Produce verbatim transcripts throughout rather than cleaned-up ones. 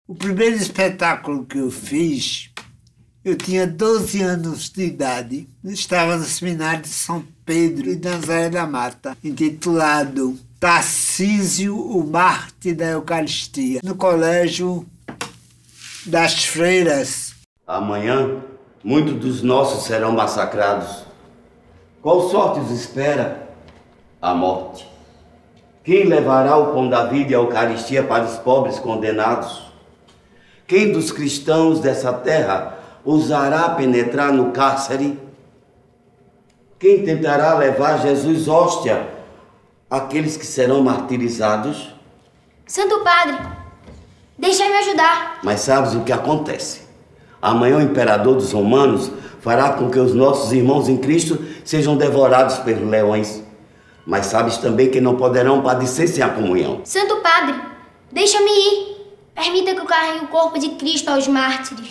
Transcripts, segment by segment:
O primeiro espetáculo que eu fiz, eu tinha doze anos de idade. Estava no seminário de São Pedro de Nazaré da Mata, intitulado Tarcísio, o Mártir da Eucaristia, no Colégio das Freiras. Amanhã, muitos dos nossos serão massacrados. Qual sorte os espera? A morte. Quem levará o pão da vida e a Eucaristia para os pobres condenados? Quem dos cristãos dessa terra ousará penetrar no cárcere? Quem tentará levar Jesus hóstia àqueles que serão martirizados? Santo Padre, deixa-me ajudar. Mas sabes o que acontece? Amanhã o imperador dos romanos fará com que os nossos irmãos em Cristo sejam devorados pelos leões. Mas sabes também que não poderão padecer sem a comunhão. Santo Padre, deixa-me ir. Permita que eu carregue o corpo de Cristo aos mártires.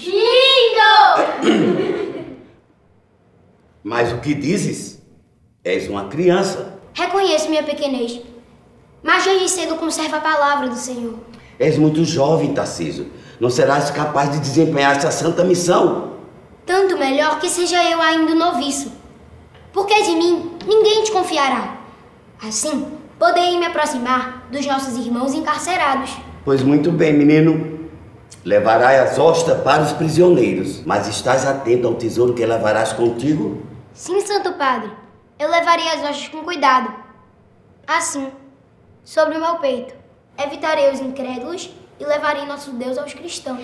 Lindo! Mas o que dizes? És uma criança. Reconheço minha pequenez, mas desde cedo conservo a palavra do Senhor. És muito jovem, Tarcísio. Não serás capaz de desempenhar essa santa missão. Tanto melhor que seja eu ainda noviço, porque de mim ninguém te confiará. Assim, poderei me aproximar dos nossos irmãos encarcerados. Pois muito bem, menino. Levarás as hóstias para os prisioneiros, mas estás atento ao tesouro que levarás contigo? Sim, Santo Padre. Eu levarei as hóstias com cuidado. Assim, sobre o meu peito, evitarei os incrédulos e levarei nosso Deus aos cristãos.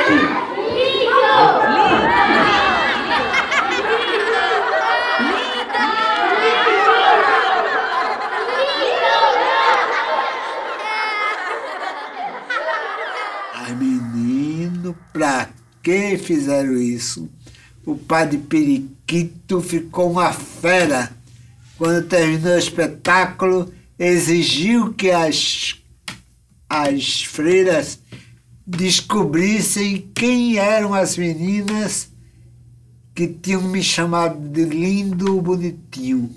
Ai, menino, pra que fizeram isso? O padre Periquito ficou uma fera. Quando terminou o espetáculo, exigiu que as, as freiras descobrissem quem eram as meninas que tinham me chamado de lindo, bonitinho.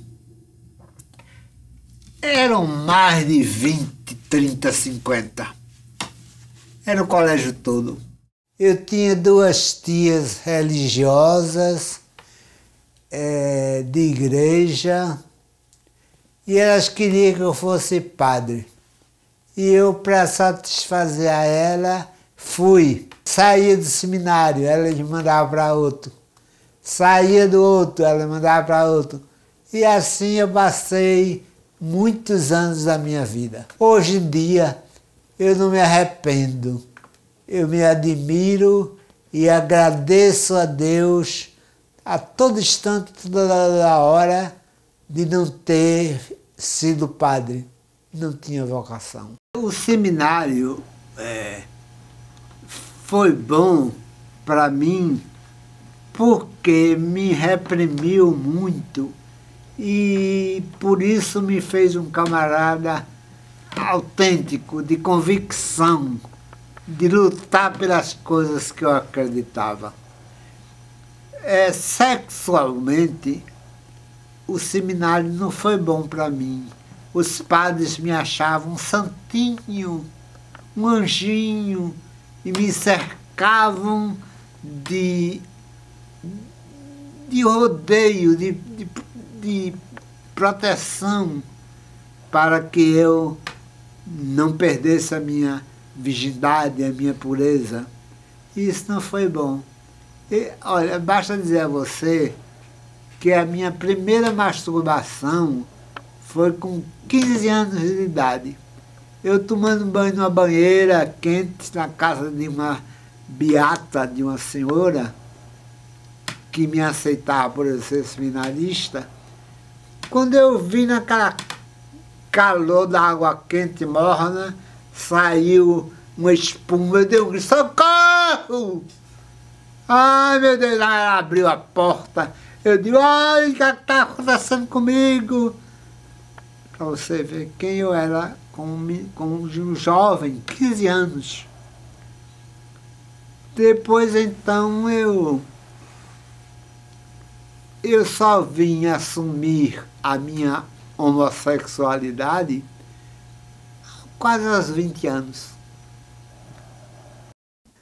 Eram mais de vinte, trinta, cinquenta. Era o colégio todo. Eu tinha duas tias religiosas, é, de igreja, e elas queriam que eu fosse padre. E eu, para satisfazer a ela, fui. Saía do seminário, ela me mandava para outro. Saía do outro, ela me mandava para outro. E assim eu passei muitos anos da minha vida. Hoje em dia, eu não me arrependo. Eu me admiro e agradeço a Deus a todo instante, toda hora, de não ter sido padre. Não tinha vocação. O seminário é, foi bom para mim porque me reprimiu muito e por isso me fez um camarada autêntico, de convicção, de lutar pelas coisas que eu acreditava. É, sexualmente, o seminário não foi bom para mim. Os padres me achavam um santinho, um anjinho, e me cercavam de, de rodeio, de, de, de proteção, para que eu não perdesse a minha virgindade, a minha pureza. Isso não foi bom. E, olha, basta dizer a você que a minha primeira masturbação foi com quinze anos de idade. Eu tomando banho numa banheira quente na casa de uma beata, de uma senhora, que me aceitava por eu ser seminarista. Quando eu vi naquela calor da água quente morna, saiu uma espuma, eu dei um grito, socorro! Ai, meu Deus, ela abriu a porta, eu digo, ai, o que está acontecendo comigo? Para você ver quem eu era como, como um jovem, quinze anos. Depois, então, eu, eu só vim assumir a minha homossexualidade quase aos vinte anos.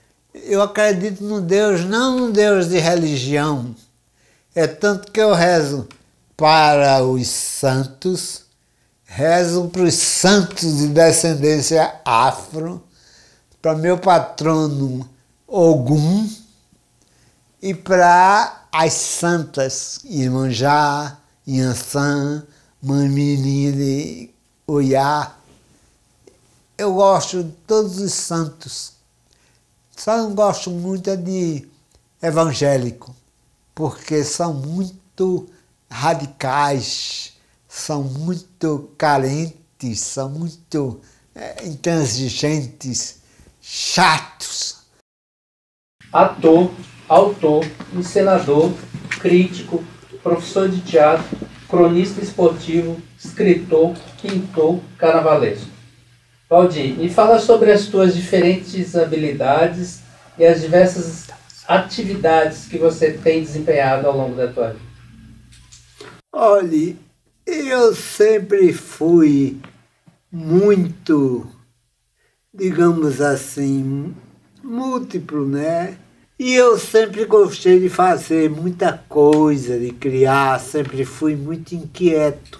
eu acredito no Deus, não no Deus de religião. É tanto que eu rezo para os santos, rezo para os santos de descendência afro, para meu patrono Ogum e para as santas Iemanjá, Yansan, Mamini, Oiá. Eu gosto de todos os santos. Só não gosto muito é de evangélico, porque são muito radicais, são muito carentes, são muito é, intransigentes, chatos. Ator, autor, encenador, crítico, professor de teatro, cronista esportivo, escritor, pintor, carnavalesco. Valdir, me fala sobre as tuas diferentes habilidades e as diversas atividades que você tem desempenhado ao longo da tua vida. Olhe, eu sempre fui muito, digamos assim, múltiplo, né? E eu sempre gostei de fazer muita coisa, de criar, sempre fui muito inquieto.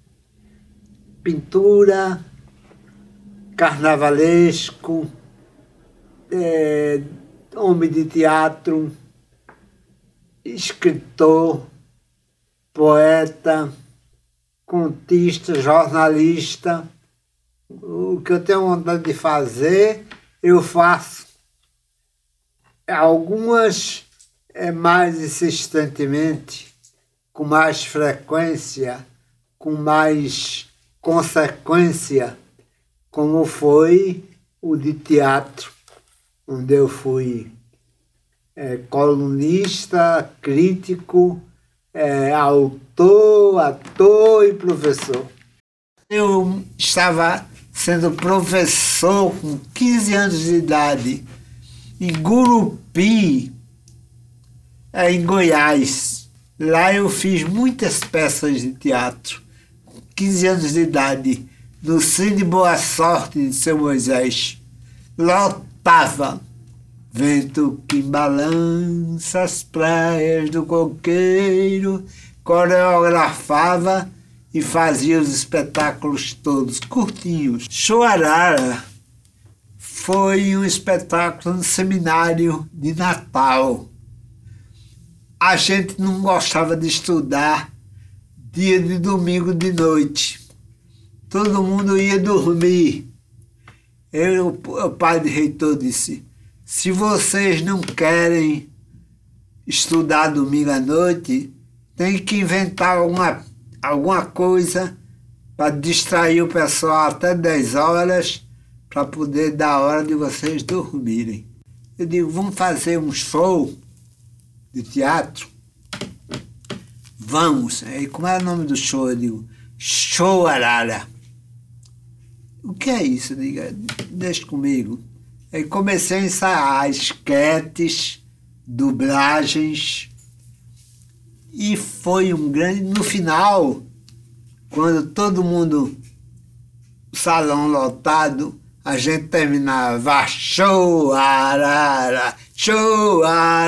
Pintura, carnavalesco, é, homem de teatro, escritor, poeta, contista, jornalista. O que eu tenho vontade de fazer, eu faço. Algumas é, mais insistentemente, com mais frequência, com mais consequência, como foi o de teatro, onde eu fui é, colunista, crítico, é, autor, ator e professor. Eu estava sendo professor com quinze anos de idade, em Gurupi, é, em Goiás. Lá eu fiz muitas peças de teatro, com quinze anos de idade, no Cine Boa Sorte de Seu Moisés. Lotava. Vento que balança as praias do coqueiro, coreografava e fazia os espetáculos todos curtinhos. Choarara foi um espetáculo no seminário de Natal. A gente não gostava de estudar dia de domingo de noite. Todo mundo ia dormir. Eu, o pai de reitor disse, se vocês não querem estudar domingo à noite, tem que inventar alguma, alguma coisa para distrair o pessoal até dez horas, para poder dar a hora de vocês dormirem. Eu digo, vamos fazer um show de teatro? Vamos. E como é o nome do show? Eu digo, Show Arara. O que é isso? Diga, deixa comigo. Aí comecei a ensaiar esquetes, dublagens, e foi um grande... No final, quando todo mundo, o salão lotado, a gente terminava show, arara, show,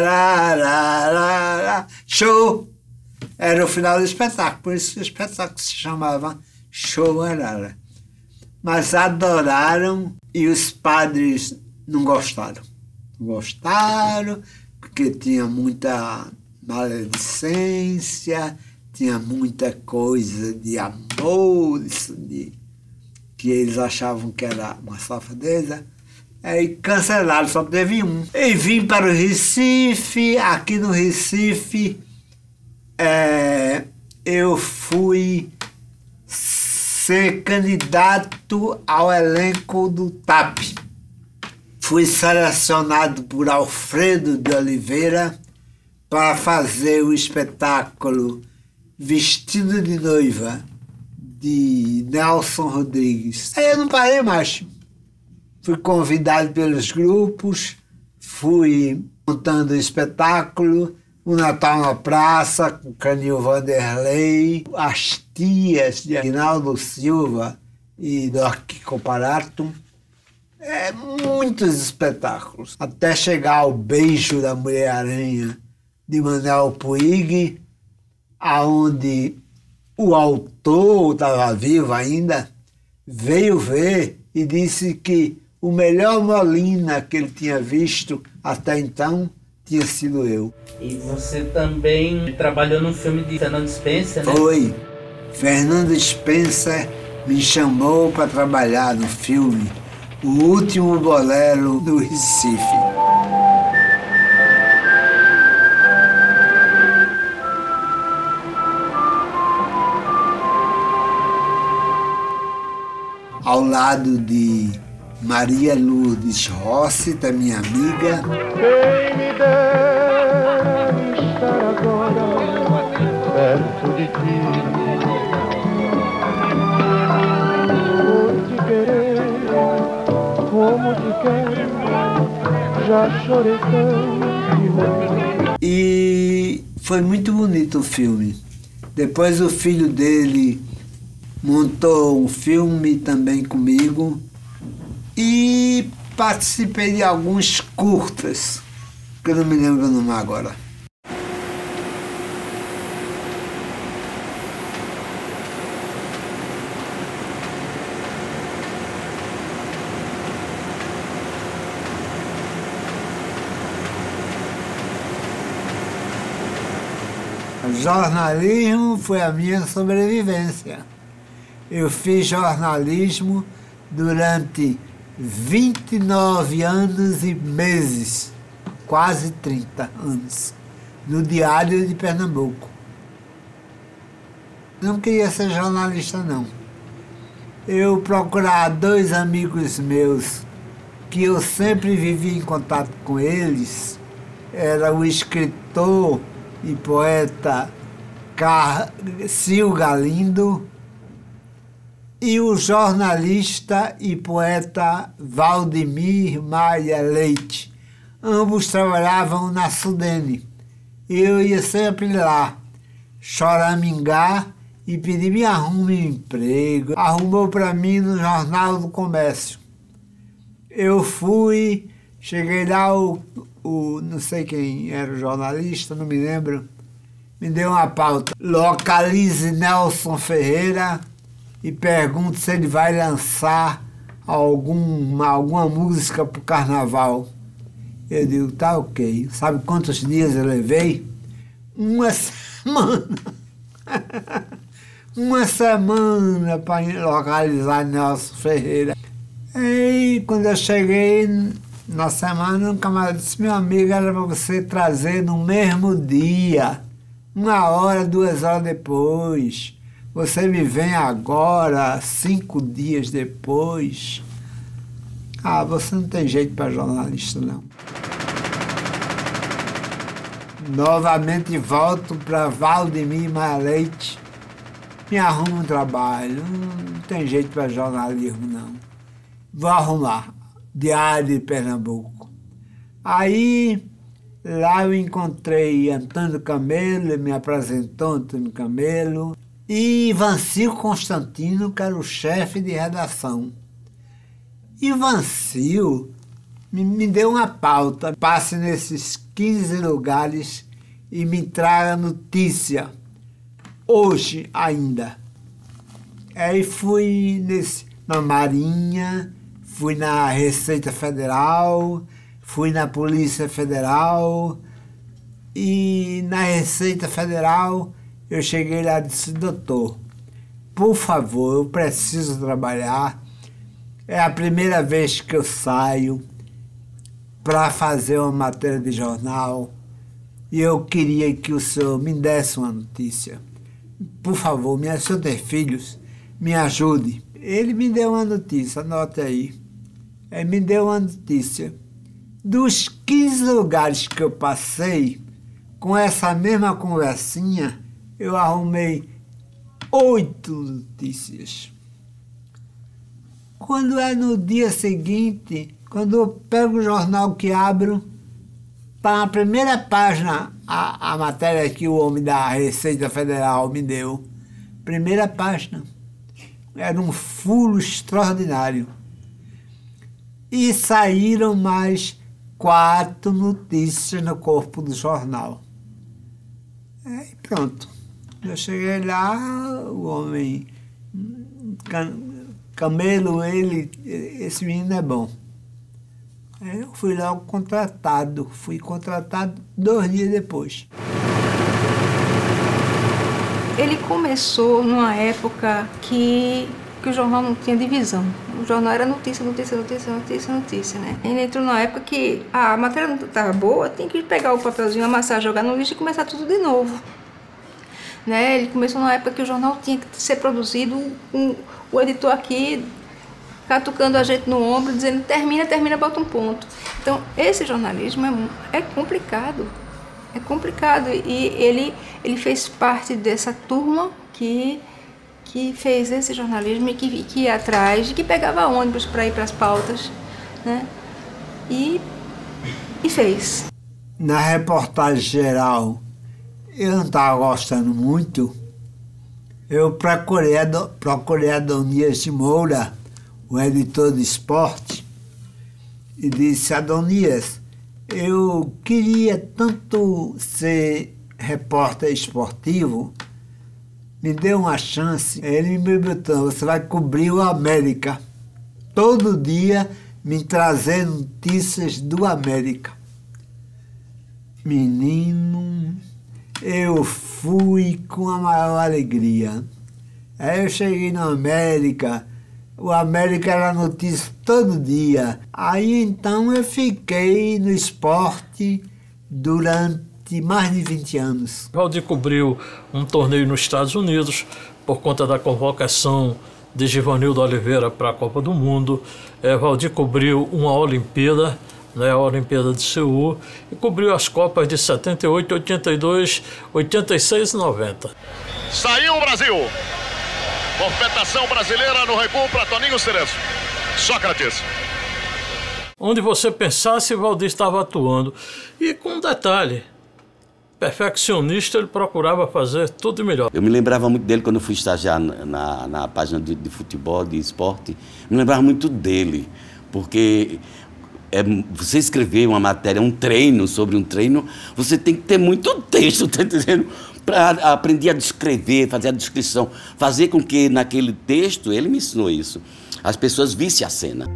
arara, show. Era o final do espetáculo, por isso que o espetáculo se chamava Show Arara. Mas adoraram e os padres não gostaram. Não gostaram porque tinha muita maledicência, tinha muita coisa de amor, isso de, que eles achavam que era uma safadeza. Aí cancelaram, só teve um. E vim para o Recife. Aqui no Recife é, eu fui ser candidato ao elenco do T A P. Fui selecionado por Alfredo de Oliveira para fazer o espetáculo Vestido de Noiva, de Nelson Rodrigues. Aí eu não parei mais. Fui convidado pelos grupos, fui montando o espetáculo, o Natal na Praça, com Canil Vanderlei, as tias de Aguinaldo Silva e do Kiko Parato. É, muitos espetáculos. Até chegar ao Beijo da Mulher-Aranha, de Manuel Puig, aonde o autor estava vivo ainda, veio ver e disse que o melhor Molina que ele tinha visto até então tinha sido eu. E você também trabalhou num filme de Fernando Spencer, né? Foi. Fernando Spencer me chamou para trabalhar no filme O Último Bolero do Recife. Ao lado de Maria Lourdes Rossi, da minha amiga. Quem me dera estar agora perto de ti, por te querer como te quero, já chorei tanto. E foi muito bonito o filme. Depois o filho dele montou um filme também comigo e participei de alguns curtas, que eu não me lembro o nome agora. Jornalismo foi a minha sobrevivência. Eu fiz jornalismo durante vinte e nove anos e meses, quase trinta anos, no Diário de Pernambuco. Não queria ser jornalista, não. Eu procurava dois amigos meus, que eu sempre vivi em contato com eles, era o escritor e poeta Car... Sil Galindo e o jornalista e poeta Valdemir Maia Leite. Ambos trabalhavam na Sudene. Eu ia sempre lá, choramingar e pedir me arrume um emprego. Arrumou para mim no Jornal do Comércio. Eu fui, cheguei lá, o, o não sei quem era o jornalista, não me lembro, me deu uma pauta. Localize Nelson Ferreira e pergunte se ele vai lançar alguma, alguma música para o carnaval. Eu digo, tá ok. Sabe quantos dias eu levei? Uma semana. Uma semana para localizar Nelson Ferreira. E quando eu cheguei na semana, um camarada disse, meu amigo, era para você trazer no mesmo dia, uma hora, duas horas depois. Você me vem agora, cinco dias depois. Ah, você não tem jeito para jornalista, não. Novamente volto para Valdemir Maia Leite. Me arrumo um trabalho. Não tem jeito para jornalismo, não. Vou arrumar. Diário de Pernambuco. Aí, lá eu encontrei Antônio Camelo, ele me apresentou Antônio Camelo, e Ivancio Constantino, que era o chefe de redação. Ivancio me, me deu uma pauta, passe nesses quinze lugares e me traga notícia, hoje ainda. Aí fui nesse, na Marinha, fui na Receita Federal, fui na Polícia Federal, e na Receita Federal eu cheguei lá e disse, doutor, por favor, eu preciso trabalhar, é a primeira vez que eu saio para fazer uma matéria de jornal e eu queria que o senhor me desse uma notícia. Por favor, minha, se eu ter filhos, me ajude. Ele me deu uma notícia, anote aí. Ele me deu uma notícia. Dos quinze lugares que eu passei, com essa mesma conversinha, eu arrumei oito notícias. Quando é no dia seguinte, quando eu pego o jornal que abro, está na primeira página a, a matéria que o homem da Receita Federal me deu. Primeira página. Era um fulo extraordinário. E saíram mais quatro notícias no corpo do jornal. E pronto. Eu cheguei lá, o homem, Camelo, ele, esse menino é bom. Aí eu fui logo contratado, fui contratado dois dias depois. Ele começou numa época que, que o jornal não tinha divisão. O jornal era notícia, notícia, notícia, notícia, notícia, né? Ele entrou numa época que a matéria não estava boa, tem que pegar o papelzinho, amassar, jogar no lixo e começar tudo de novo. Né? Ele começou numa época que o jornal tinha que ser produzido com o editor aqui catucando a gente no ombro, dizendo termina, termina, bota um ponto. Então, esse jornalismo é, é complicado. É complicado e ele, ele fez parte dessa turma que, que fez esse jornalismo e que, que ia atrás, que pegava ônibus para ir para as pautas, né? E, e fez. Na reportagem geral, eu não estava gostando muito. Eu procurei, procurei Adonias de Moura, o editor de esporte, e disse: Adonias, eu queria tanto ser repórter esportivo, me deu uma chance. Ele me botou: você vai cobrir o América, todo dia me trazer notícias do América. Menino, eu fui com a maior alegria. Aí eu cheguei na América, o América era notícia todo dia. Aí então eu fiquei no esporte durante mais de vinte anos. Valdir cobriu um torneio nos Estados Unidos por conta da convocação de Givanildo Oliveira para a Copa do Mundo. É, Valdir cobriu uma Olimpíada, né, a Olimpíada de Seul, e cobriu as Copas de setenta e oito, oitenta e dois, oitenta e seis e noventa. Saiu o Brasil! Movimentação brasileira no recuo para Toninho Cerezo. Sócrates. Onde você pensasse, Valdir estava atuando. E com um detalhe, perfeccionista, ele procurava fazer tudo melhor. Eu me lembrava muito dele quando eu fui estagiar na, na, na página de, de futebol, de esporte. Me lembrava muito dele, porque é, você escrever uma matéria, um treino sobre um treino, você tem que ter muito texto, tá entendendo? Para aprender a descrever, fazer a descrição, fazer com que naquele texto, ele me ensinou isso, as pessoas vissem a cena.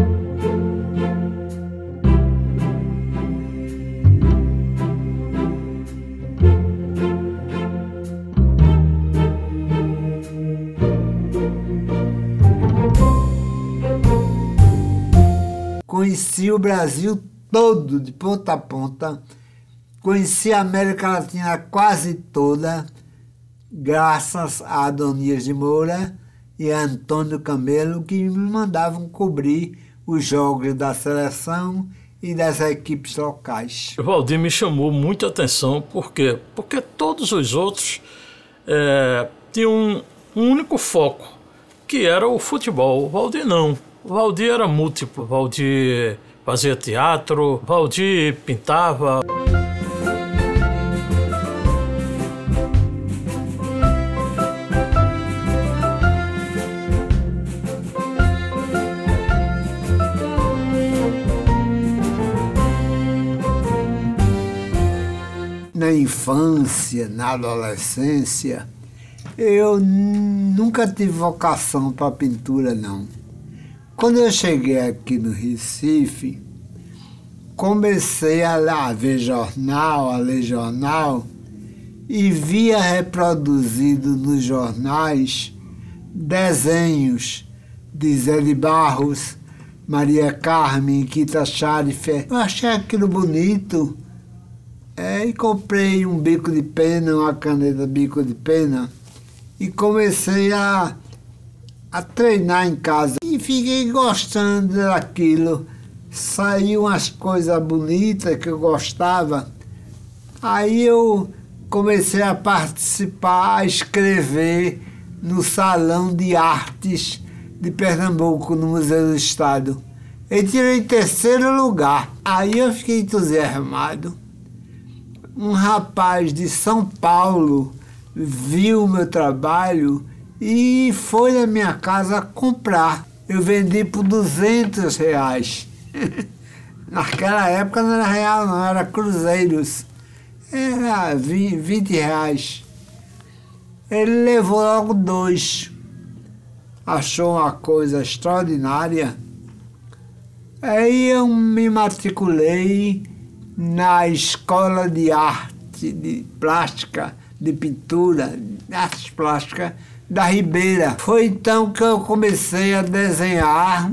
Conheci o Brasil todo, de ponta a ponta. Conheci a América Latina quase toda, graças a Adonias de Moura e a Antônio Camelo, que me mandavam cobrir os jogos da seleção e das equipes locais. O Valdir me chamou muita atenção, por quê? Porque todos os outros é, tinham um, um único foco, que era o futebol. O Valdir não. O Valdir era múltiplo. O Valdir fazia teatro, o Valdir pintava. Na infância, na adolescência, eu nunca tive vocação para pintura, não. Quando eu cheguei aqui no Recife, comecei a, a ver jornal, a ler jornal, e via reproduzido nos jornais desenhos de Zé de Barros, Maria Carmen, Kita Xarife. Eu achei aquilo bonito. É, e comprei um bico de pena, uma caneta bico de pena, e comecei a, a treinar em casa. E fiquei gostando daquilo. Saiu umas coisas bonitas que eu gostava. Aí eu comecei a participar, a escrever no Salão de Artes de Pernambuco, no Museu do Estado. Eu tirei terceiro lugar. Aí eu fiquei entusiasmado. Um rapaz de São Paulo viu o meu trabalho e foi na minha casa comprar. Eu vendi por duzentos reais. Naquela época não era real, não, era cruzeiros. Era vinte reais. Ele levou logo dois. Achou uma coisa extraordinária. Aí eu me matriculei na Escola de Arte, de Plástica, de Pintura, de Artes Plásticas da Ribeira. Foi então que eu comecei a desenhar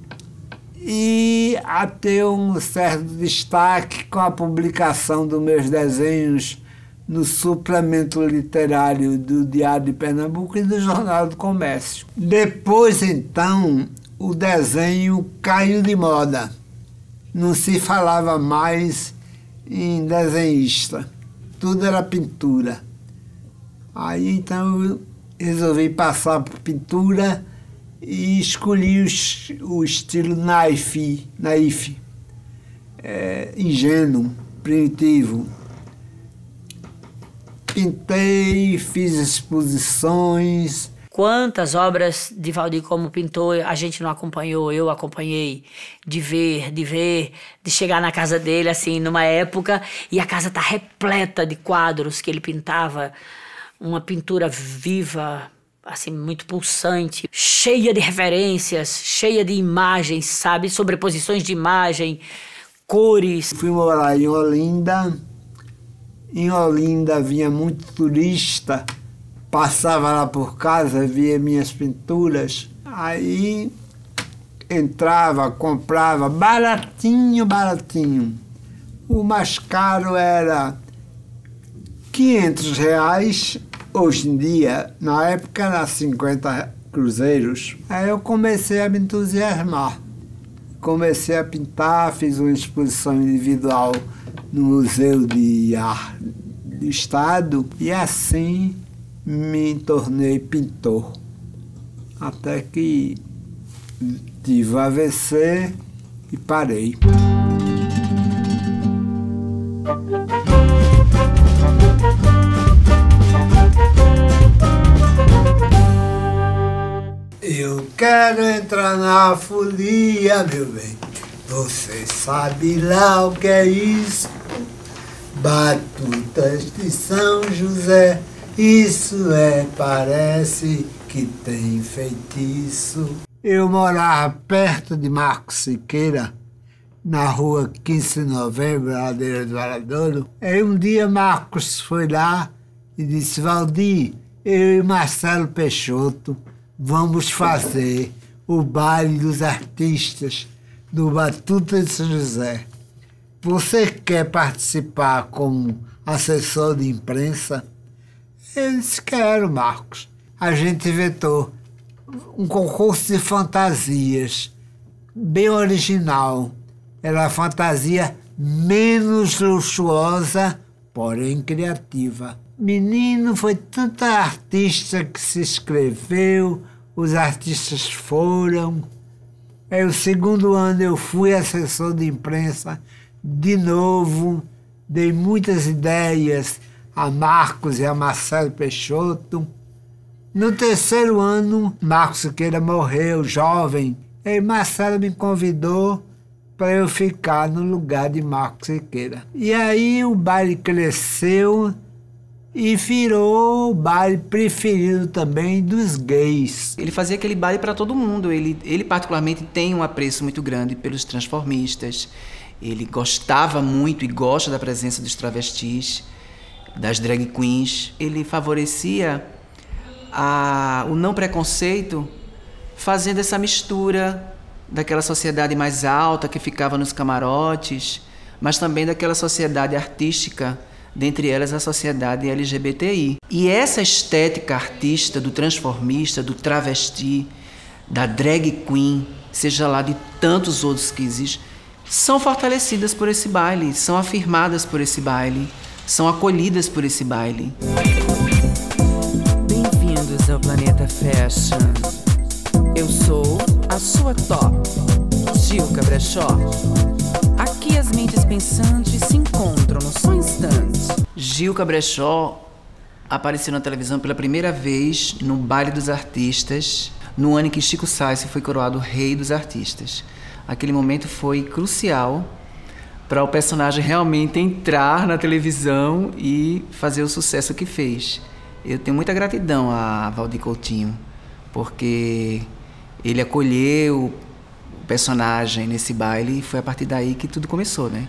e a ter um certo destaque com a publicação dos meus desenhos no suplemento literário do Diário de Pernambuco e do Jornal do Comércio. Depois, então, o desenho caiu de moda. Não se falava mais em desenhista. Tudo era pintura. Aí, então, eu resolvi passar por pintura e escolhi o, o estilo naif, naif é, ingênuo, primitivo. Pintei, fiz exposições. Quantas obras de Valdir como pintor a gente não acompanhou, eu acompanhei, de ver, de ver, de chegar na casa dele, assim, numa época, e a casa tá repleta de quadros que ele pintava, uma pintura viva, assim, muito pulsante, cheia de referências, cheia de imagens, sabe, sobreposições de imagem, cores. Fui morar em Olinda, em Olinda vinha muito turista, passava lá por casa, via minhas pinturas, aí entrava, comprava, baratinho, baratinho. O mais caro era quinhentos reais, hoje em dia, na época era cinquenta cruzeiros. Aí eu comecei a me entusiasmar. Comecei a pintar, fiz uma exposição individual no Museu de Arte do Estado e assim me tornei pintor, até que tive o A V C e parei. Eu quero entrar na folia, meu bem, você sabe lá o que é isso? Batutas de São José, isso é, parece que tem feitiço. Eu morava perto de Marcos Siqueira, na rua quinze de novembro, Ladeira do Varadouro. Aí um dia Marcos foi lá e disse: Valdir, eu e Marcelo Peixoto vamos fazer o baile dos artistas do Batuta de São José. Você quer participar como assessor de imprensa? Eu disse: quero, Marcos. A gente inventou um concurso de fantasias, bem original. Era a fantasia menos luxuosa, porém criativa. Menino, foi tanta artista que se inscreveu, os artistas foram. Aí o segundo ano eu fui assessor de imprensa de novo, dei muitas ideias a Marcos e a Marcelo Peixoto. No terceiro ano, Marcos Siqueira morreu, jovem, e Marcelo me convidou para eu ficar no lugar de Marcos Siqueira. E aí o baile cresceu e virou o baile preferido também dos gays. Ele fazia aquele baile para todo mundo. Ele, ele particularmente tem um apreço muito grande pelos transformistas. Ele gostava muito e gosta da presença dos travestis, das drag queens. Ele favorecia a, o não preconceito, fazendo essa mistura daquela sociedade mais alta que ficava nos camarotes, mas também daquela sociedade artística, dentre elas a sociedade L G B T I. E essa estética artista do transformista, do travesti, da drag queen, seja lá de tantos outros que existem, são fortalecidas por esse baile, são afirmadas por esse baile, são acolhidas por esse baile. Bem-vindos ao Planeta Fashion. Eu sou a sua top, Gilca Brechó. Aqui as mentes pensantes se encontram no só instante. Gilca Brechó apareceu na televisão pela primeira vez no Baile dos Artistas, no ano em que Chico Sainz foi coroado Rei dos Artistas. aquele momento foi crucial para o personagem realmente entrar na televisão e fazer o sucesso que fez. Eu tenho muita gratidão a Valdir Coutinho, porque ele acolheu o personagem nesse baile e foi a partir daí que tudo começou, né?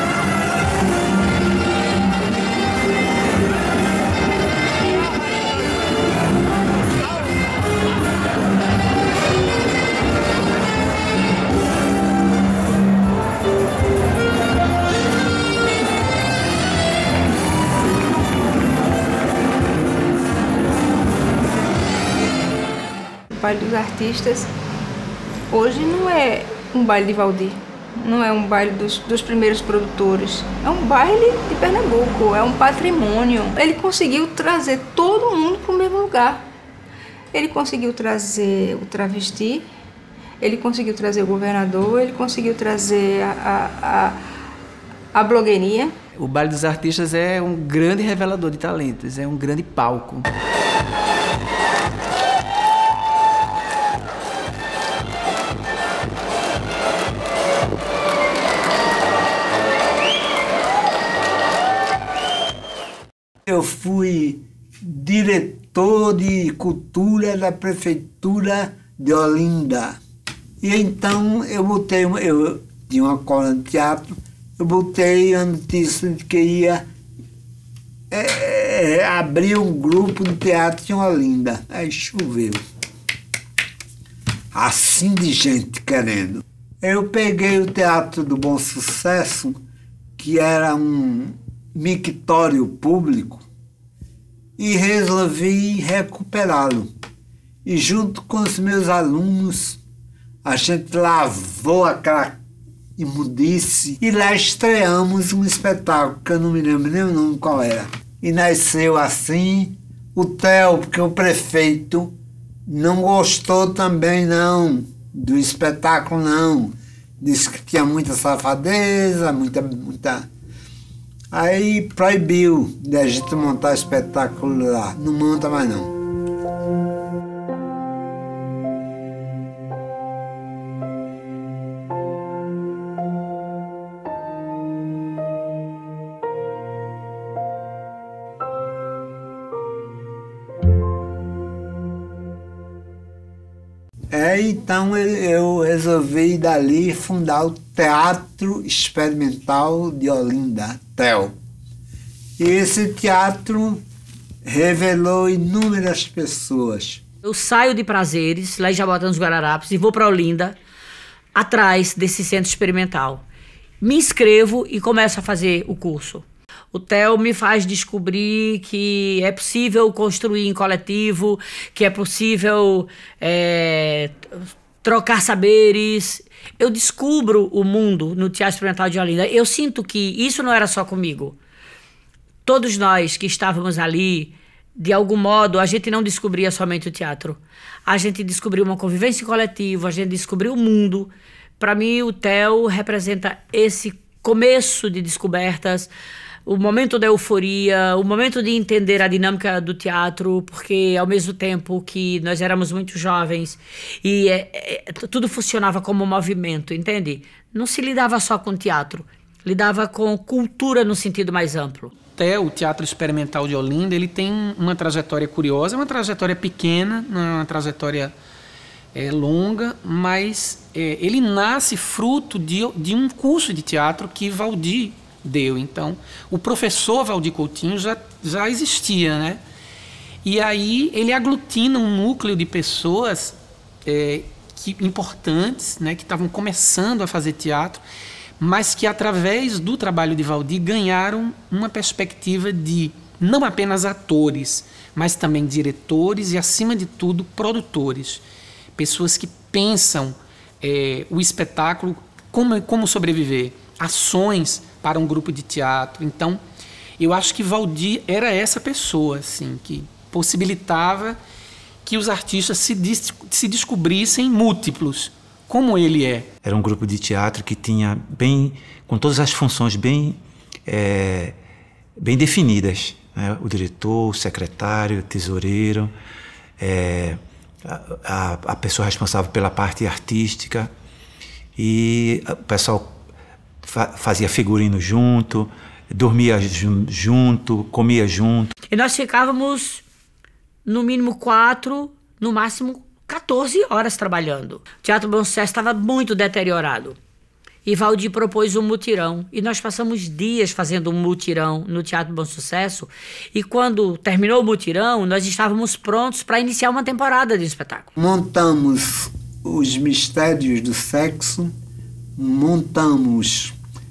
O baile dos artistas hoje não é um baile de Valdir, não é um baile dos, dos primeiros produtores, é um baile de Pernambuco, é um patrimônio. Ele conseguiu trazer todo mundo para o mesmo lugar. Ele conseguiu trazer o travesti, ele conseguiu trazer o governador, ele conseguiu trazer a, a, a, a blogueirinha. O baile dos artistas é um grande revelador de talentos, é um grande palco. Eu fui diretor de cultura da prefeitura de Olinda. E então eu botei, eu tinha uma cola de teatro, eu botei a notícia de que ia é, abrir um grupo de teatro em Olinda. Aí choveu. Assim de gente querendo. Eu peguei o Teatro do Bom Sucesso, que era um mictório público, e resolvi recuperá-lo. E junto com os meus alunos, a gente lavou aquela imundice e lá estreamos um espetáculo, que eu não me lembro nem o nome qual era. E nasceu assim o Theo, porque o prefeito não gostou também não do espetáculo não. Disse que tinha muita safadeza, muita... muita Aí proibiu de a gente montar espetáculo lá. Não monta mais não. É, então eu resolvi dali fundar o Teatro Experimental de Olinda, T E L. E esse teatro revelou inúmeras pessoas. Eu saio de Prazeres, lá em Jaboatão dos Guararapes, e vou para Olinda, atrás desse centro experimental. Me inscrevo e começo a fazer o curso. O Theo me faz descobrir que é possível construir em coletivo, que é possível é, trocar saberes. Eu descubro o mundo no Teatro Experimental de Olinda. Eu sinto que isso não era só comigo. Todos nós que estávamos ali, de algum modo, a gente não descobria somente o teatro. A gente descobriu uma convivência coletiva, a gente descobriu o mundo. Para mim, o Theo representa esse começo de descobertas, o momento da euforia, o momento de entender a dinâmica do teatro, porque ao mesmo tempo que nós éramos muito jovens e é, é, tudo funcionava como um movimento, entende? Não se lidava só com teatro, lidava com cultura no sentido mais amplo. Até o Teatro Experimental de Olinda, ele tem uma trajetória curiosa, uma trajetória pequena, uma trajetória é, longa, mas é, ele nasce fruto de, de um curso de teatro que Valdir deu. Então, o professor Valdir Coutinho já, já existia, né? E aí ele aglutina um núcleo de pessoas é, que, importantes, né, que estavam começando a fazer teatro, mas que através do trabalho de Valdir ganharam uma perspectiva de não apenas atores, mas também diretores e, acima de tudo, produtores. Pessoas que pensam é, o espetáculo, como, como sobreviver, ações para um grupo de teatro. Então, eu acho que Valdir era essa pessoa, assim, que possibilitava que os artistas se, se descobrissem múltiplos, como ele é. Era um grupo de teatro que tinha bem, com todas as funções bem, é, bem definidas, né? O diretor, o secretário, o tesoureiro, é, a, a pessoa responsável pela parte artística. e o pessoal fa fazia figurino junto, dormia junto, comia junto. E nós ficávamos no mínimo quatro, no máximo quatorze horas trabalhando. O Teatro Bom Sucesso estava muito deteriorado. E Valdir propôs um mutirão. E nós passamos dias fazendo um mutirão no Teatro Bom Sucesso. E quando terminou o mutirão, nós estávamos prontos para iniciar uma temporada de espetáculo. Montamos Os Mistérios do Sexo, montamos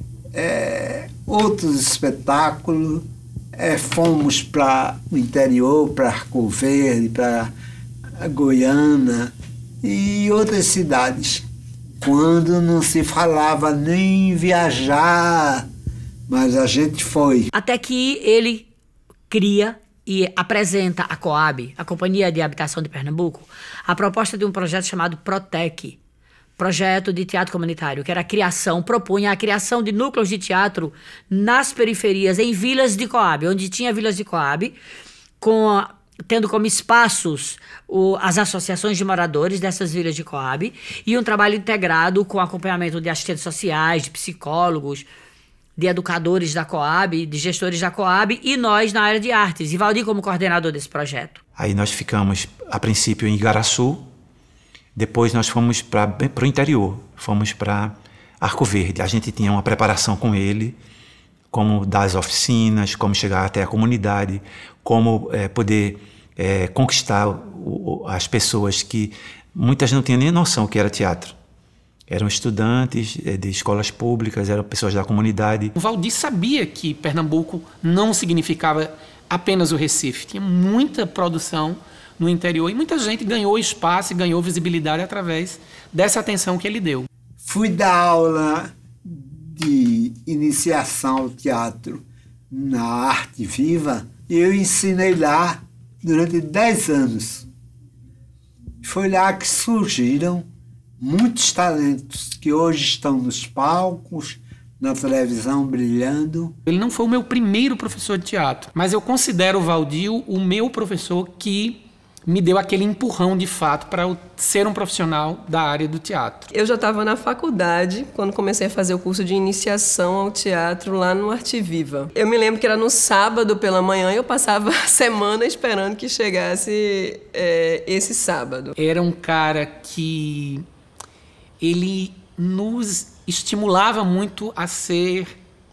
é, outros espetáculos, é, fomos para o interior, para Arco Verde, para Goiânia e outras cidades. Quando não se falava nem em viajar, mas a gente foi. Até que ele cria e apresenta à Coab, a Companhia de Habitação de Pernambuco, a proposta de um projeto chamado Protec, Projeto de Teatro Comunitário, que era a criação, propunha a criação de núcleos de teatro nas periferias, em vilas de Coab, onde tinha vilas de Coab, com a, tendo como espaços o, as associações de moradores dessas vilas de Coab, e um trabalho integrado com acompanhamento de assistentes sociais, de psicólogos, de educadores da Coab, de gestores da Coab, e nós na área de artes, e Valdir como coordenador desse projeto. Aí nós ficamos, a princípio, em Igaraçu, depois nós fomos para o interior, fomos para Arco Verde. A gente tinha uma preparação com ele, como dar as oficinas, como chegar até a comunidade, como é, poder é, conquistar o, o, as pessoas que muitas não tinham nem noção que era teatro. Eram estudantes de escolas públicas, eram pessoas da comunidade. O Valdir sabia que Pernambuco não significava apenas o Recife. Tinha muita produção no interior e muita gente ganhou espaço e ganhou visibilidade através dessa atenção que ele deu. Fui dar aula de iniciação ao teatro na Arte Viva e eu ensinei lá durante dez anos. Foi lá que surgiram muitos talentos que hoje estão nos palcos, na televisão, brilhando. Ele não foi o meu primeiro professor de teatro, mas eu considero o Valdir o meu professor que me deu aquele empurrão de fato para eu ser um profissional da área do teatro. Eu já estava na faculdade quando comecei a fazer o curso de iniciação ao teatro lá no Arte Viva. Eu me lembro que era no sábado pela manhã e eu passava a semana esperando que chegasse é, esse sábado. Era um cara que ele nos estimulava muito a ser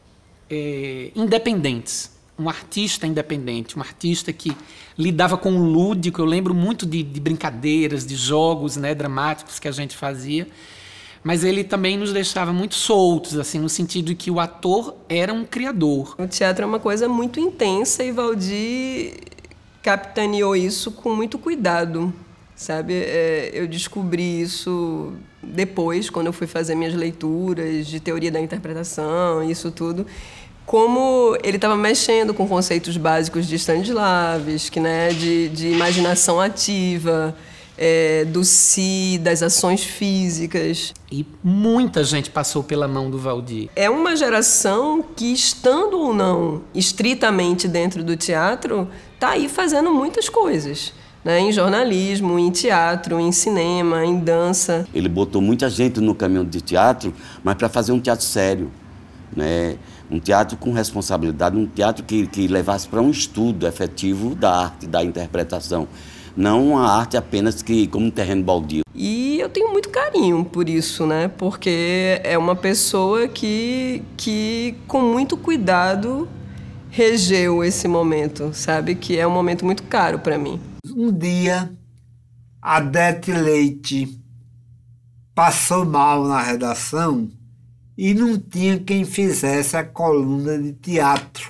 é, independentes. Um artista independente, um artista que lidava com o lúdico. Eu lembro muito de, de brincadeiras, de jogos, né, dramáticos que a gente fazia, mas ele também nos deixava muito soltos, assim, no sentido de que o ator era um criador. O teatro é uma coisa muito intensa e Valdir capitaneou isso com muito cuidado, sabe? É, eu descobri isso depois, quando eu fui fazer minhas leituras de teoria da interpretação, isso tudo, como ele estava mexendo com conceitos básicos de Stanislavski, né, de, de imaginação ativa, é, do si, das ações físicas. E muita gente passou pela mão do Valdir. É uma geração que, estando ou não estritamente dentro do teatro, está aí fazendo muitas coisas, né, em jornalismo, em teatro, em cinema, em dança. Ele botou muita gente no caminho de teatro, mas para fazer um teatro sério, né? Um teatro com responsabilidade, um teatro que, que levasse para um estudo efetivo da arte, da interpretação. Não a arte apenas que, como um terreno baldio. E eu tenho muito carinho por isso, né? Porque é uma pessoa que, que com muito cuidado, regeu esse momento, sabe? Que é um momento muito caro para mim. Um dia, a Adete Leite passou mal na redação e não tinha quem fizesse a coluna de teatro.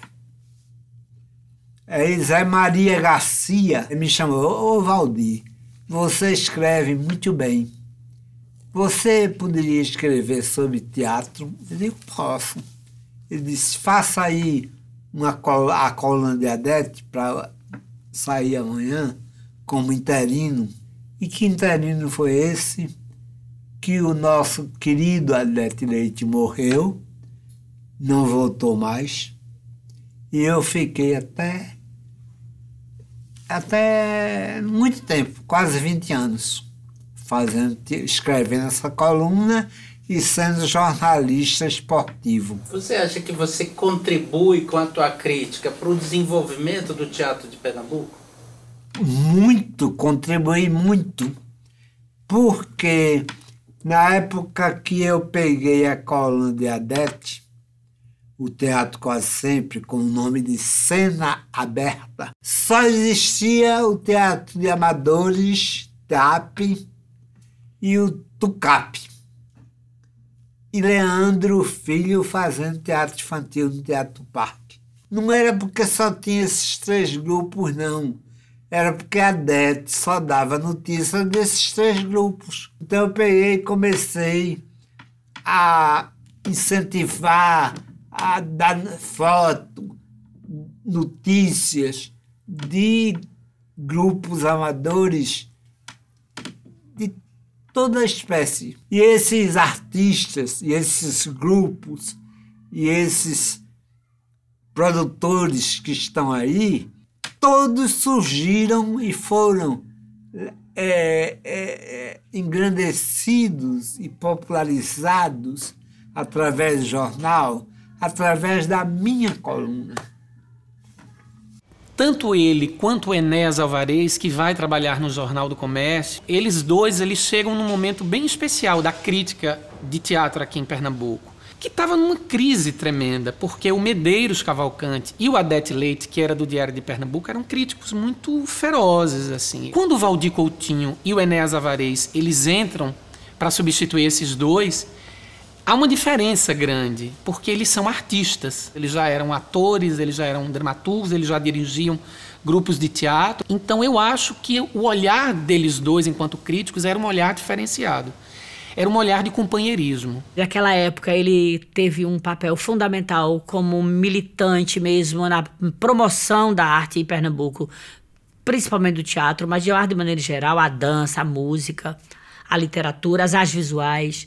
Aí Zé Maria Garcia me chamou: ô Valdir, você escreve muito bem. Você poderia escrever sobre teatro? Eu digo, posso. Ele disse, faça aí uma col a coluna de Adete para sair amanhã como interino. E que interino foi esse? Que o nosso querido Adete Leite morreu, não voltou mais, e eu fiquei até, até muito tempo, quase vinte anos, fazendo, escrevendo essa coluna e sendo jornalista esportivo. Você acha que você contribui com a tua crítica para o desenvolvimento do teatro de Pernambuco? Muito, contribuí muito, porque na época que eu peguei a coluna de Adete, o Teatro Quase Sempre, com o nome de Cena Aberta, só existia o Teatro de Amadores, T A P, e o Tucap. E Leandro Filho fazendo teatro infantil no Teatro Parque. Não era porque só tinha esses três grupos, não. Era porque a Adete só dava notícia desses três grupos. Então eu peguei e comecei a incentivar, a dar foto, notícias de grupos amadores de toda a espécie. E esses artistas, e esses grupos, e esses produtores que estão aí, todos surgiram e foram é, é, é, engrandecidos e popularizados através do jornal, através da minha coluna. Tanto ele quanto o Enéas Alvarez, que vai trabalhar no Jornal do Comércio, eles dois eles chegam num momento bem especial da crítica de teatro aqui em Pernambuco, que estava numa crise tremenda, porque o Medeiros Cavalcante e o Adete Leite, que era do Diário de Pernambuco, eram críticos muito ferozes, assim. Quando o Valdir Coutinho e o Enéas Alvarez, eles entram para substituir esses dois, há uma diferença grande, porque eles são artistas. Eles já eram atores, eles já eram dramaturgos, eles já dirigiam grupos de teatro. Então eu acho que o olhar deles dois, enquanto críticos, era um olhar diferenciado. Era um olhar de companheirismo. Naquela época ele teve um papel fundamental como militante mesmo na promoção da arte em Pernambuco, principalmente do teatro, mas de arte de maneira geral, a dança, a música, a literatura, as artes visuais,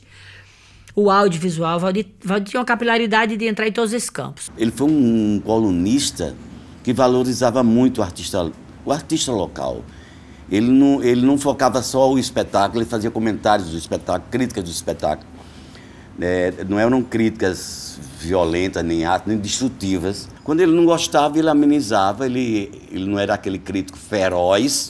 o audiovisual. Valdir, Valdir tinha uma capilaridade de entrar em todos esses campos. Ele foi um colunista que valorizava muito o artista, o artista local. Ele não, ele não focava só o espetáculo, ele fazia comentários do espetáculo, críticas do espetáculo. É, não eram críticas violentas, nem atas, nem destrutivas. Quando ele não gostava, ele amenizava, ele, ele não era aquele crítico feroz,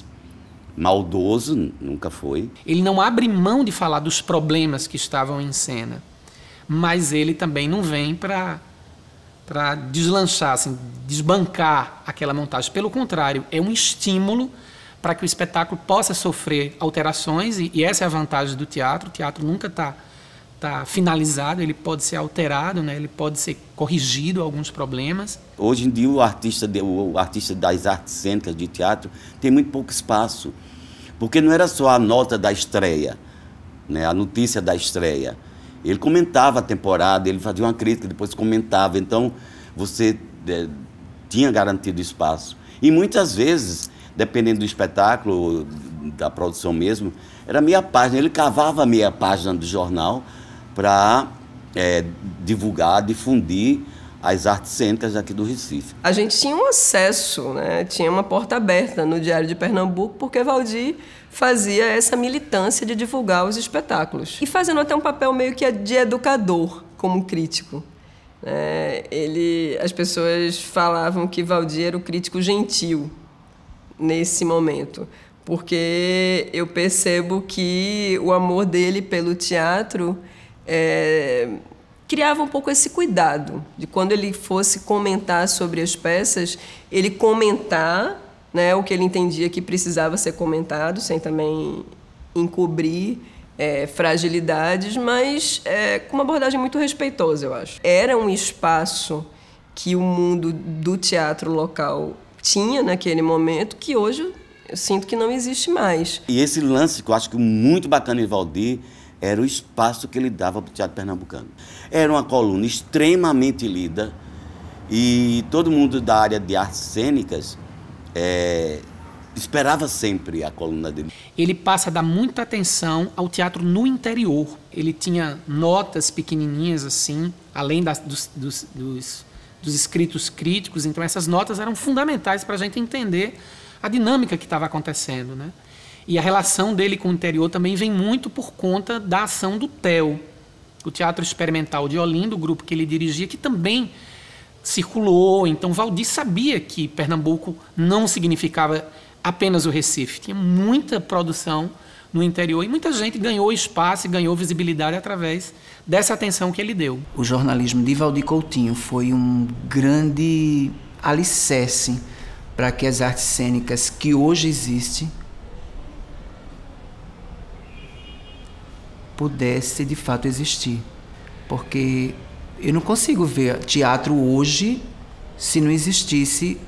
maldoso, nunca foi. Ele não abre mão de falar dos problemas que estavam em cena, mas ele também não vem para para deslanchar, assim, desbancar aquela montagem. Pelo contrário, é um estímulo para que o espetáculo possa sofrer alterações, e, e essa é a vantagem do teatro. O teatro nunca está tá finalizado, ele pode ser alterado, né? Ele pode ser corrigido alguns problemas. Hoje em dia o artista, de, o artista das artes cênicas de teatro tem muito pouco espaço, porque não era só a nota da estreia, né? A notícia da estreia. Ele comentava a temporada, ele fazia uma crítica, depois comentava, então você é, tinha garantido espaço. E muitas vezes, dependendo do espetáculo, da produção mesmo, era meia página. Ele cavava a meia página do jornal para é, divulgar, difundir as artes cênicas aqui do Recife. A gente tinha um acesso, né? Tinha uma porta aberta no Diário de Pernambuco, porque Valdir fazia essa militância de divulgar os espetáculos. E fazendo até um papel meio que de educador, como crítico. É, ele, as pessoas falavam que Valdir era o crítico gentil nesse momento, porque eu percebo que o amor dele pelo teatro é, criava um pouco esse cuidado de quando ele fosse comentar sobre as peças, ele comentar, né, o que ele entendia que precisava ser comentado, sem também encobrir é, fragilidades, mas é, com uma abordagem muito respeitosa, eu acho. Era um espaço que o mundo do teatro local tinha naquele momento, que hoje eu sinto que não existe mais. E esse lance que eu acho que muito bacana em Valdir era o espaço que ele dava para o teatro pernambucano. Era uma coluna extremamente lida e todo mundo da área de artes cênicas é, esperava sempre a coluna dele. Ele passa a dar muita atenção ao teatro no interior. Ele tinha notas pequenininhas assim, além das, dos, dos, dos, dos escritos críticos, então essas notas eram fundamentais para a gente entender a dinâmica que estava acontecendo, né? E a relação dele com o interior também vem muito por conta da ação do T E O. o Teatro Experimental de Olinda, o grupo que ele dirigia, que também circulou. Então, Valdir sabia que Pernambuco não significava apenas o Recife. Tinha muita produção no interior e muita gente ganhou espaço e ganhou visibilidade através dessa atenção que ele deu. O jornalismo de Valdir Coutinho foi um grande alicerce para que as artes cênicas que hoje existem pudesse de fato existir. Porque eu não consigo ver teatro hoje se não existisse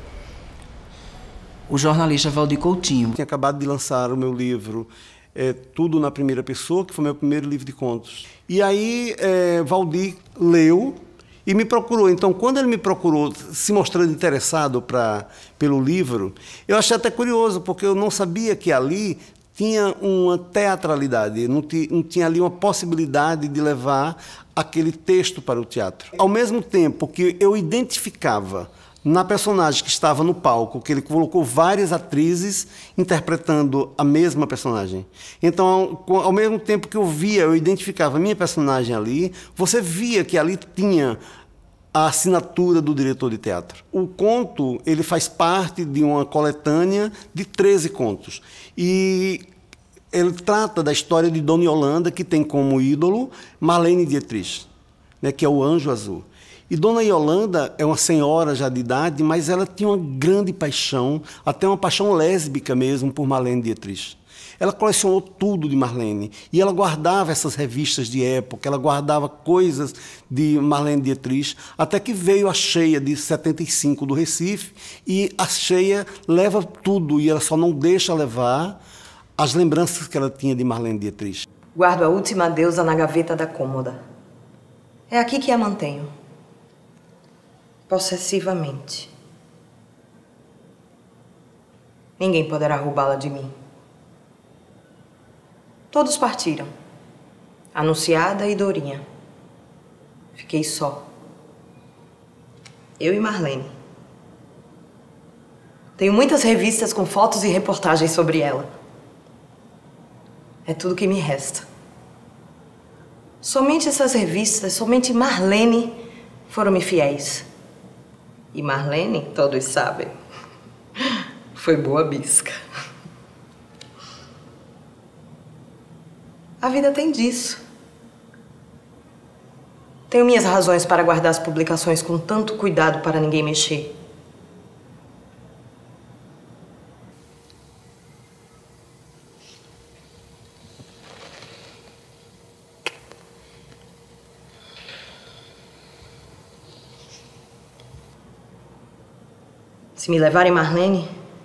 o jornalista Valdir Coutinho. Tinha acabado de lançar o meu livro é, Tudo na Primeira Pessoa, que foi meu primeiro livro de contos. E aí é, Valdir leu e me procurou. Então, quando ele me procurou, se mostrando interessado pra, pelo livro, eu achei até curioso, porque eu não sabia que ali tinha uma teatralidade, não, ti, não tinha ali uma possibilidade de levar aquele texto para o teatro. Ao mesmo tempo que eu identificava na personagem que estava no palco, que ele colocou várias atrizes interpretando a mesma personagem. Então, ao mesmo tempo que eu via, eu identificava a minha personagem ali, você via que ali tinha a assinatura do diretor de teatro. O conto, ele faz parte de uma coletânea de treze contos. E ele trata da história de Dona Yolanda, que tem como ídolo Marlene Dietrich, né, que é o Anjo Azul. E Dona Yolanda é uma senhora já de idade, mas ela tinha uma grande paixão, até uma paixão lésbica mesmo, por Marlene Dietrich. Ela colecionou tudo de Marlene, e ela guardava essas revistas de época, ela guardava coisas de Marlene Dietrich, até que veio a cheia de setenta e cinco do Recife, e a cheia leva tudo, e ela só não deixa levar as lembranças que ela tinha de Marlene Dietrich. Guardo a última deusa na gaveta da cômoda. É aqui que a mantenho. Possessivamente. Ninguém poderá roubá-la de mim. Todos partiram. Anunciada e Dorinha. Fiquei só. Eu e Marlene. Tenho muitas revistas com fotos e reportagens sobre ela. É tudo que me resta. Somente essas revistas, somente Marlene foram-me fiéis. E Marlene, todos sabem, foi boa bisca. A vida tem disso. Tenho minhas razões para guardar as publicações com tanto cuidado para ninguém mexer. Se me levarem Marlene,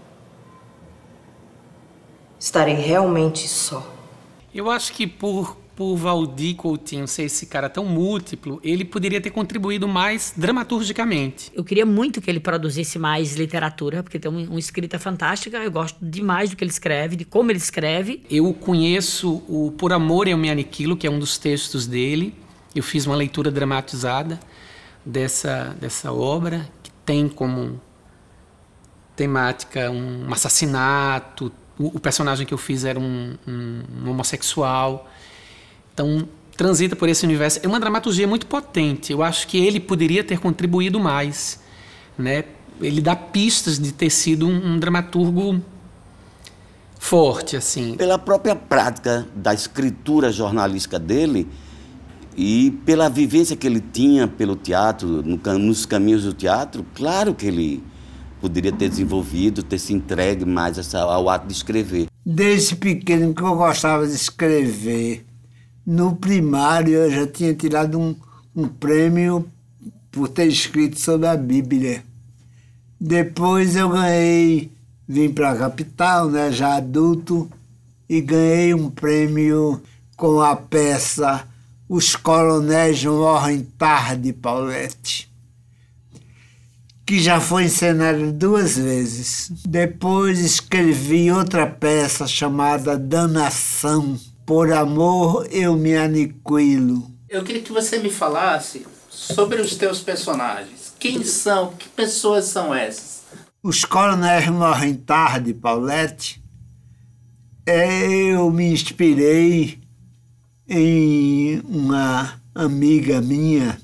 estarei realmente só. Eu acho que por, por Valdir Coutinho ser esse cara tão múltiplo, ele poderia ter contribuído mais dramaturgicamente. Eu queria muito que ele produzisse mais literatura, porque tem uma, uma escrita fantástica. Eu gosto demais do que ele escreve, de como ele escreve. Eu conheço o Por Amor Eu Me Aniquilo, que é um dos textos dele. Eu fiz uma leitura dramatizada dessa, dessa obra, que tem como temática um assassinato. O, o personagem que eu fiz era um, um, um homossexual. Então, transita por esse universo. É uma dramaturgia muito potente. Eu acho que ele poderia ter contribuído mais, né? Ele dá pistas de ter sido um, um dramaturgo forte, assim. Pela própria prática da escritura jornalística dele e pela vivência que ele tinha pelo teatro, no, nos caminhos do teatro, claro que ele poderia ter desenvolvido, ter se entregue mais essa, ao ato de escrever. Desde pequeno que eu gostava de escrever. No primário eu já tinha tirado um, um prêmio por ter escrito sobre a Bíblia. Depois eu ganhei, vim para a capital, né, já adulto, e ganhei um prêmio com a peça Os Coronéis Morrem Tarde, Paulette, que já foi encenado duas vezes. Depois escrevi outra peça chamada Danação. Por amor eu me aniquilo. Eu queria que você me falasse sobre os teus personagens. Quem são? Que pessoas são essas? Os Coronéis Morrem Tarde, Paulette, eu me inspirei em uma amiga minha,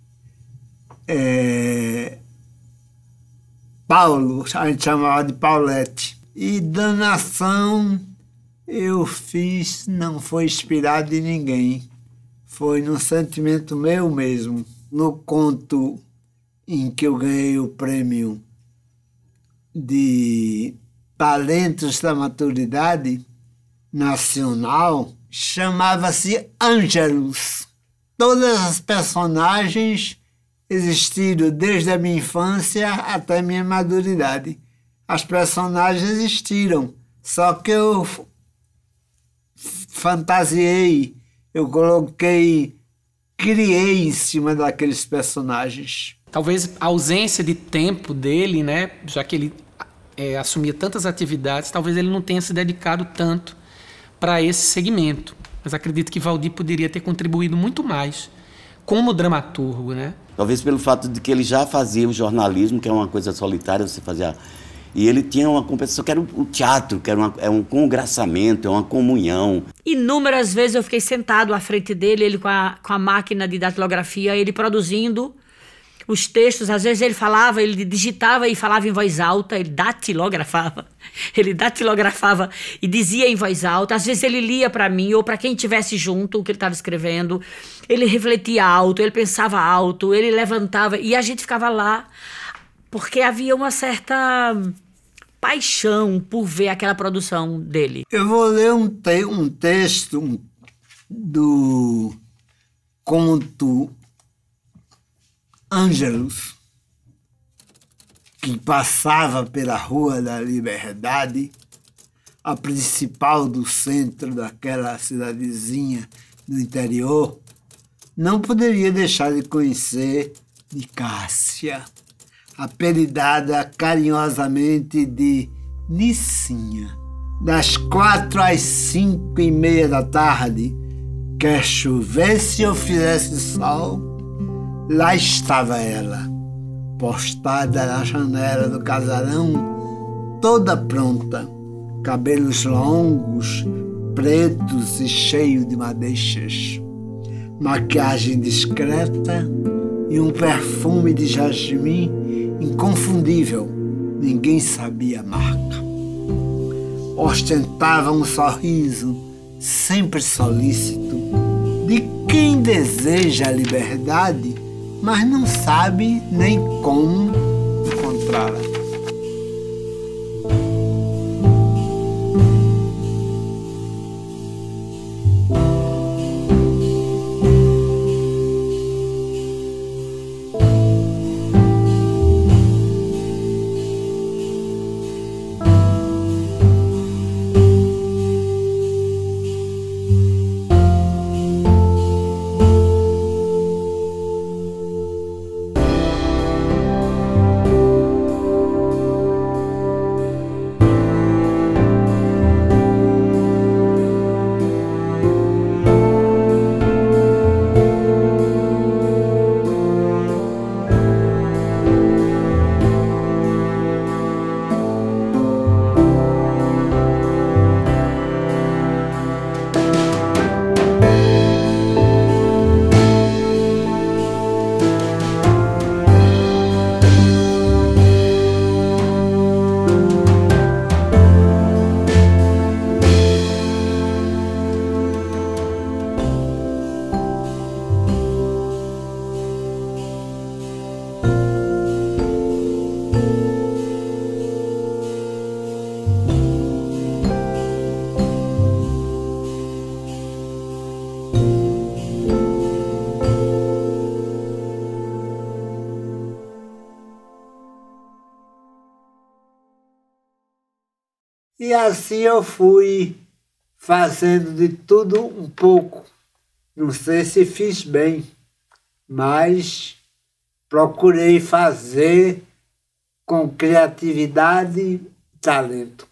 é, Paulo, a gente chamava de Paulette. E danação eu fiz, não foi inspirado em ninguém. Foi num sentimento meu mesmo. No conto em que eu ganhei o prêmio de Talentos da Maturidade Nacional, chamava-se Ângelus. Todas as personagens existiram desde a minha infância até a minha maturidade. As personagens existiram, só que eu fantasiei, eu coloquei, criei em cima daqueles personagens. Talvez a ausência de tempo dele, né, já que ele é, assumia tantas atividades, talvez ele não tenha se dedicado tanto para esse segmento. Mas acredito que Valdir poderia ter contribuído muito mais como dramaturgo, né? Talvez pelo fato de que ele já fazia o jornalismo, que é uma coisa solitária, você fazia... E ele tinha uma competição que era o teatro, que era uma, é um congraçamento, é uma comunhão. Inúmeras vezes eu fiquei sentado à frente dele, ele com a, com a máquina de datilografia, ele produzindo os textos. Às vezes ele falava, ele digitava e falava em voz alta, ele datilografava. Ele datilografava e dizia em voz alta. Às vezes ele lia para mim ou para quem estivesse junto o que ele estava escrevendo. Ele refletia alto, ele pensava alto, ele levantava e a gente ficava lá. Porque havia uma certa paixão por ver aquela produção dele. Eu vou ler um, te um texto um, do conto Ângelus, que passava pela Rua da Liberdade, a principal do centro daquela cidadezinha do interior. Não poderia deixar de conhecer de Cássia, apelidada carinhosamente de Nicinha. Das quatro às cinco e meia da tarde, quer chovesse ou fizesse sol, lá estava ela, postada na janela do casarão, toda pronta, cabelos longos, pretos e cheios de madeixas, maquiagem discreta e um perfume de jasmim inconfundível, ninguém sabia a marca. Ostentava um sorriso sempre solícito de quem deseja a liberdade, mas não sabe nem como encontrá-la. E assim eu fui fazendo de tudo um pouco. Não sei se fiz bem, mas procurei fazer com criatividade e talento.